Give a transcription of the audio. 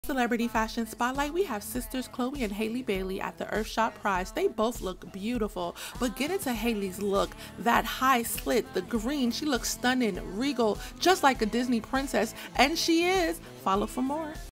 Celebrity fashion spotlight, we have sisters Chloe and Hailey Bailey at the Earthshot Prize. They both look beautiful, but get into Hailey's look. That high slit, the green, she looks stunning, regal, just like a Disney princess, and she is. Follow for more.